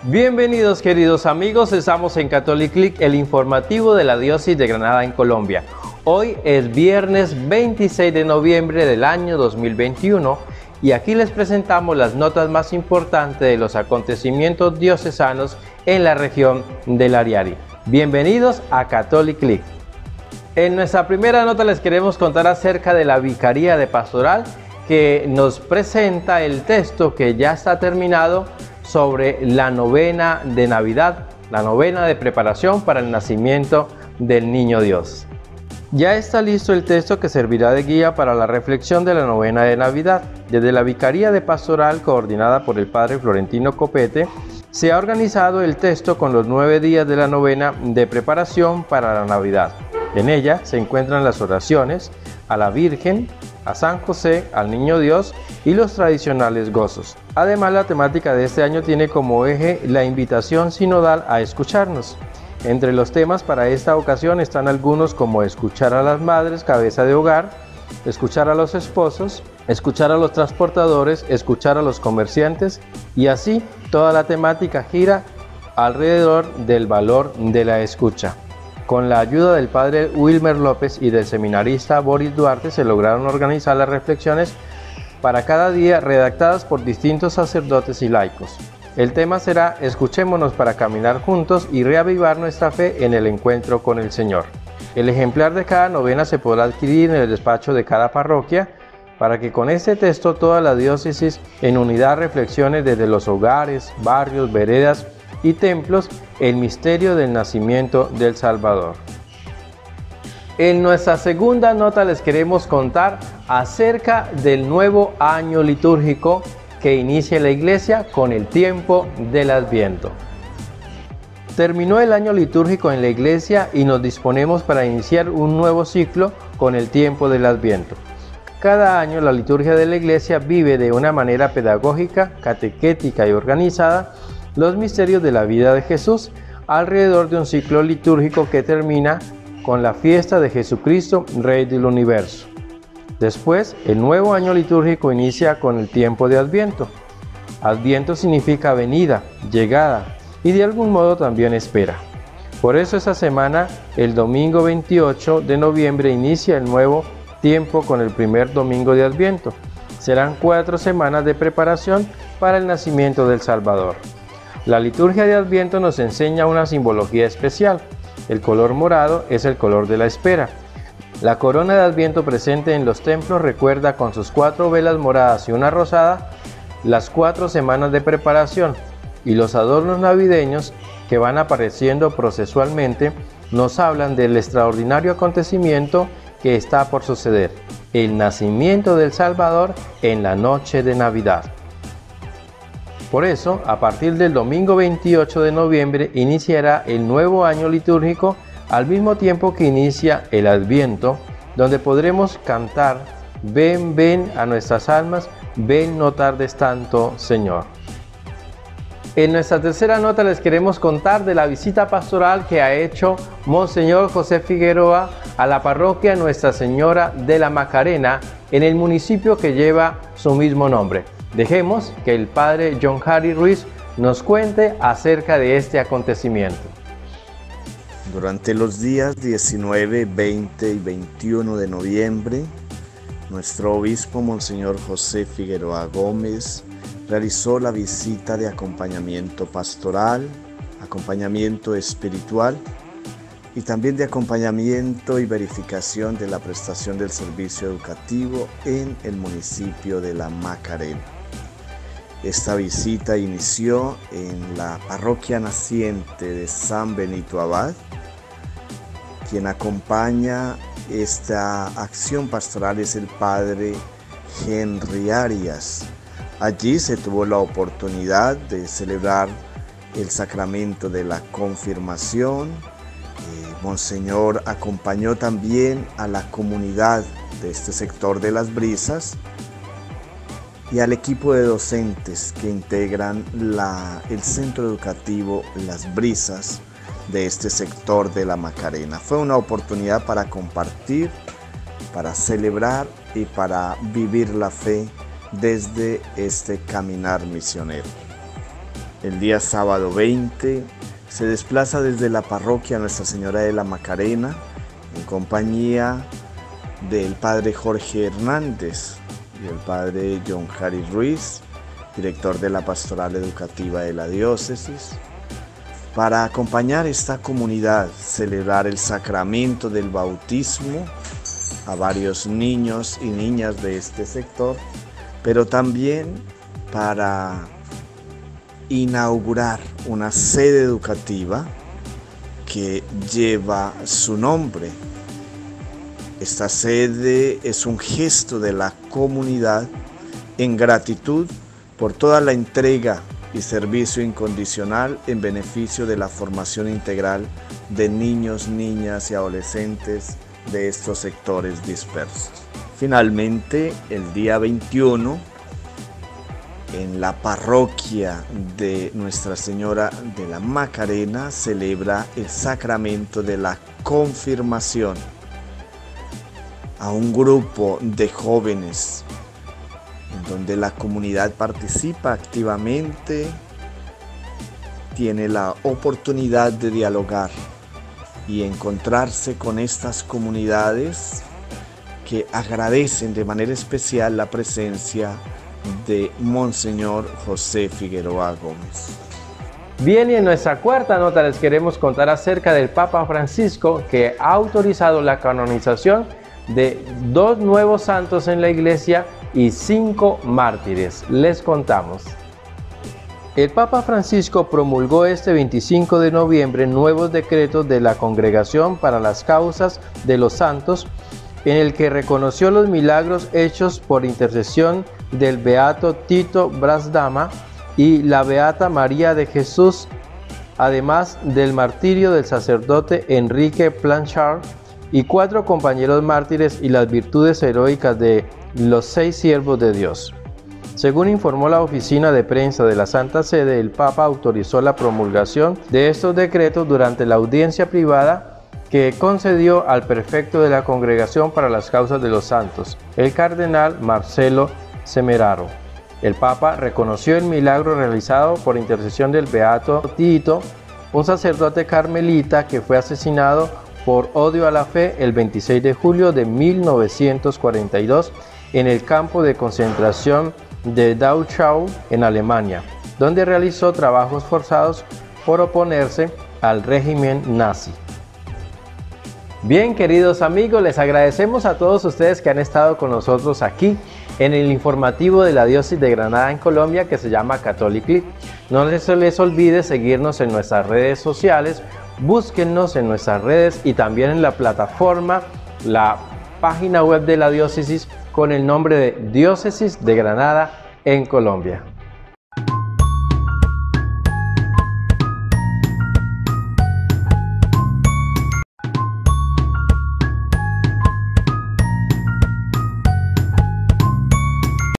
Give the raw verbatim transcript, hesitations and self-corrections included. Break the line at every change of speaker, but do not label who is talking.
Bienvenidos queridos amigos, estamos en Catholic Click, el informativo de la Diócesis de Granada en Colombia. Hoy es viernes veintiséis de noviembre del año dos mil veintiuno y aquí les presentamos las notas más importantes de los acontecimientos diocesanos en la región del Ariari. Bienvenidos a Catholic Click. En nuestra primera nota les queremos contar acerca de la Vicaría de Pastoral, que nos presenta el texto que ya está terminado sobre la novena de Navidad, la novena de preparación para el nacimiento del Niño Dios. Ya está listo el texto que servirá de guía para la reflexión de la novena de Navidad. Desde la Vicaría de Pastoral, coordinada por el Padre Florentino Copete, se ha organizado el texto con los nueve días de la novena de preparación para la Navidad. En ella se encuentran las oraciones a la Virgen, a San José, al Niño Dios y los tradicionales gozos. Además, la temática de este año tiene como eje la invitación sinodal a escucharnos. Entre los temas para esta ocasión están algunos como escuchar a las madres, cabeza de hogar, escuchar a los esposos, escuchar a los transportadores, escuchar a los comerciantes, y así toda la temática gira alrededor del valor de la escucha. Con la ayuda del padre Wilmer López y del seminarista Boris Duarte se lograron organizar las reflexiones para cada día redactadas por distintos sacerdotes y laicos. El tema será Escuchémonos para caminar juntos y reavivar nuestra fe en el encuentro con el Señor. El ejemplar de cada novena se podrá adquirir en el despacho de cada parroquia para que con este texto toda la diócesis en unidad reflexione desde los hogares, barrios, veredas y templos el misterio del nacimiento del Salvador. En nuestra segunda nota les queremos contar acerca del nuevo año litúrgico que inicia la Iglesia con el tiempo del Adviento. Terminó el año litúrgico en la Iglesia y nos disponemos para iniciar un nuevo ciclo con el tiempo del Adviento. Cada año la liturgia de la Iglesia vive de una manera pedagógica, catequética y organizada los misterios de la vida de Jesús alrededor de un ciclo litúrgico que termina con la fiesta de Jesucristo, Rey del Universo. Después, el nuevo año litúrgico inicia con el tiempo de Adviento. Adviento significa venida, llegada y de algún modo también espera. Por eso esta semana, el domingo veintiocho de noviembre, inicia el nuevo tiempo con el primer domingo de Adviento. Serán cuatro semanas de preparación para el nacimiento del Salvador. La liturgia de Adviento nos enseña una simbología especial. El color morado es el color de la espera. La corona de Adviento presente en los templos recuerda con sus cuatro velas moradas y una rosada las cuatro semanas de preparación, y los adornos navideños que van apareciendo procesualmente nos hablan del extraordinario acontecimiento que está por suceder, el nacimiento del Salvador en la noche de Navidad. Por eso, a partir del domingo veintiocho de noviembre iniciará el nuevo año litúrgico al mismo tiempo que inicia el Adviento, donde podremos cantar Ven, ven a nuestras almas, ven no tardes tanto, Señor. En nuestra tercera nota les queremos contar de la visita pastoral que ha hecho Monseñor José Figueroa a la parroquia Nuestra Señora de la Macarena en el municipio que lleva su mismo nombre. Dejemos que el padre John Harry Ruiz nos cuente acerca de este acontecimiento.
Durante los días diecinueve, veinte y veintiuno de noviembre, nuestro obispo Monseñor José Figueroa Gómez realizó la visita de acompañamiento pastoral, acompañamiento espiritual y también de acompañamiento y verificación de la prestación del servicio educativo en el municipio de La Macarena. Esta visita inició en la parroquia naciente de San Benito Abad. Quien acompaña esta acción pastoral es el padre Henry Arias. Allí se tuvo la oportunidad de celebrar el sacramento de la confirmación. Eh, Monseñor acompañó también a la comunidad de este sector de Las Brisas y al equipo de docentes que integran la, el centro educativo Las Brisas de este sector de La Macarena. Fue una oportunidad para compartir, para celebrar y para vivir la fe desde este caminar misionero. el día sábado veinte, se desplaza desde la parroquia Nuestra Señora de la Macarena en compañía del padre Jorge Hernández y el padre John Harry Ruiz, director de la Pastoral Educativa de la Diócesis, para acompañar a esta comunidad, celebrar el sacramento del bautismo a varios niños y niñas de este sector, pero también para inaugurar una sede educativa que lleva su nombre. Esta sede es un gesto de la comunidad en gratitud por toda la entrega y servicio incondicional en beneficio de la formación integral de niños, niñas y adolescentes de estos sectores dispersos. Finalmente, el día veintiuno, en la parroquia de Nuestra Señora de la Macarena, celebra el sacramento de la confirmación a un grupo de jóvenes en donde la comunidad participa activamente, tiene la oportunidad de dialogar y encontrarse con estas comunidades que agradecen de manera especial la presencia de Monseñor José Figueroa Gómez.
Bien, y en nuestra cuarta nota les queremos contar acerca del Papa Francisco, que ha autorizado la canonización de dos nuevos santos en la Iglesia y cinco mártires. Les contamos. El Papa Francisco promulgó este veinticinco de noviembre nuevos decretos de la Congregación para las Causas de los Santos, en el que reconoció los milagros hechos por intercesión del beato Tito Brasdama y la beata María de Jesús, además del martirio del sacerdote Enrique Planchard y cuatro compañeros mártires y las virtudes heroicas de los seis siervos de Dios. Según informó la oficina de prensa de la Santa Sede, el Papa autorizó la promulgación de estos decretos durante la audiencia privada que concedió al prefecto de la Congregación para las Causas de los Santos, el cardenal Marcelo Semeraro. El Papa reconoció el milagro realizado por intercesión del beato Tito, un sacerdote carmelita que fue asesinado por odio a la fe el veintiséis de julio de mil novecientos cuarenta y dos en el campo de concentración de Dachau en Alemania, donde realizó trabajos forzados por oponerse al régimen nazi. Bien, queridos amigos, les agradecemos a todos ustedes que han estado con nosotros aquí en el informativo de la Diócesis de Granada en Colombia, que se llama Catholic Click. No les, les olvide seguirnos en nuestras redes sociales, búsquennos en nuestras redes y también en la plataforma, la página web de la diócesis con el nombre de Diócesis de Granada en Colombia.